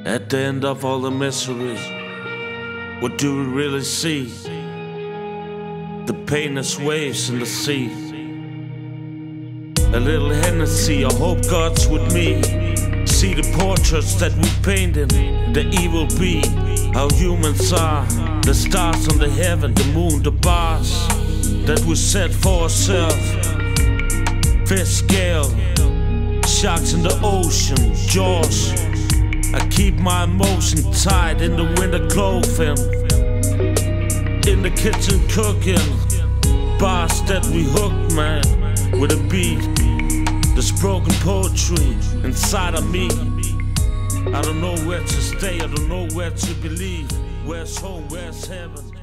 At the end of all the misery, what do we really see? The painless waves in the sea. A little Hennessy, I hope God's with me. See the portraits that we painted, the evil be, how humans are. The stars on the heaven, the moon, the bars that we set for ourselves. Fish scale, sharks in the ocean, jaws. I keep my emotion tight in the winter clothing. In the kitchen cooking, bars that we hook, man, with a beat. There's broken poetry inside of me. I don't know where to stay, I don't know where to believe. Where's home, where's heaven?